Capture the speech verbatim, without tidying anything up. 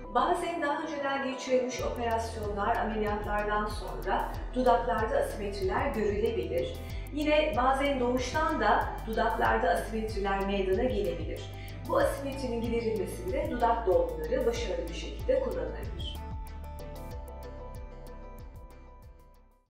Bazen daha önceden geçirilmiş operasyonlar, ameliyatlardan sonra dudaklarda asimetriler görülebilir. Yine bazen doğuştan da dudaklarda asimetriler meydana gelebilir. Bu asimetrinin giderilmesinde dudak dolguları başarılı bir şekilde kullanılabilir.